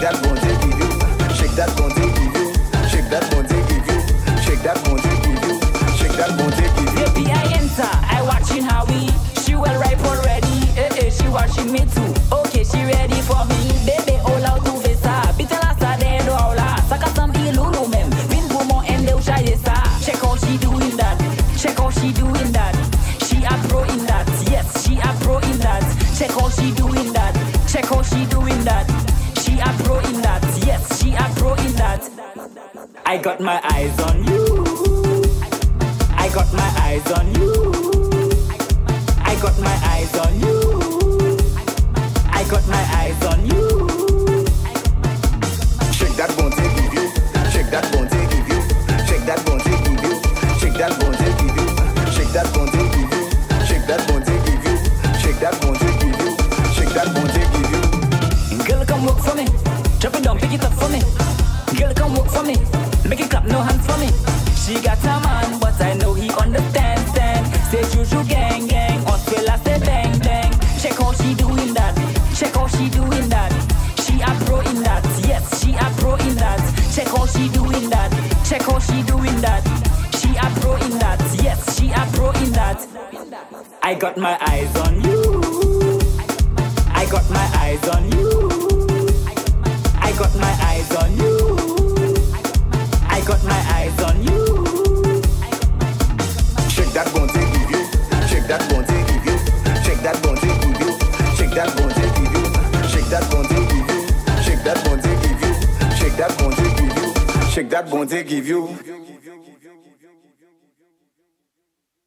that bon Dieu give you. Shake that bon Dieu give you. Shake that bon Dieu give you. Shake that bon Dieu give you. Shake that bon Dieu give you. Baby, I enter, I watching how we. She well ripe already. She watching me too. Okay, she ready for me. Baby, all out to vesa. Bitela sa de do aula. Saka some ilulu mem. Vin poumon and de uchayesa. Check how she doing that. Check how she doing that. She a pro in that. Yes, she a pro in that. Check how she doing that. Check how she doing that. She a pro in that. Yes, she a pro in that. I got my eyes on you. I got my eyes on you. I got my eyes on you. I got my eyes on you. Shake that bon Dieu give you. Shake that bon Dieu give you. Shake that bon Dieu give you. Shake that bon Dieu give you. Shake that bon Dieu give you. Shake that bon Dieu give you. Shake that bon Dieu give you. Shake that bon Dieu give you. Girl, come work for me. Drop it down, pick it up for me. Girl, come work for me. Make it clap, no hands for me. She got a man, but I know he understands. Say juju gang gang, on fella say bang bang. Check how she doing that. Check how she doing that. She a pro in that. Yes, she a pro in that. Check how she doing that. Check how she doing that. She a pro in that. Yes, she a pro in that. I got my eyes on you. I got my eyes on you. I got my eyes on you. I got my eyes on you. Shake that bon Dieu give you. Shake that bon Dieu give you. Shake that bon Dieu give you. Shake that bon Dieu give you. Shake that bon Dieu give you. Shake that bon Dieu give you. Shake that bon Dieu give you. Shake that bon Dieu give you.